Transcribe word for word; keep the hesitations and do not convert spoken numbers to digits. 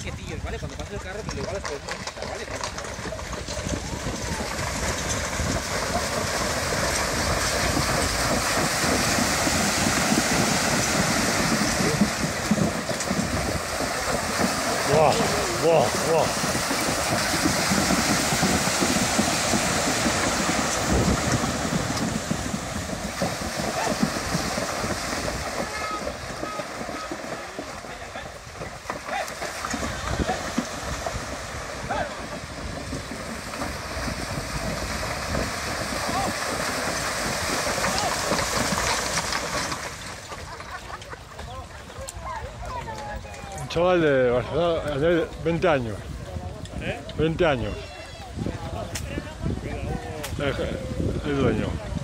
quietillos, ¿vale? Cuando pase el carro, pues igual los podemos quitar, ¿vale? Buah, buah, buah. Un chaval de Barcelona, de veinte años. ¿Eh? veinte años. El, el dueño.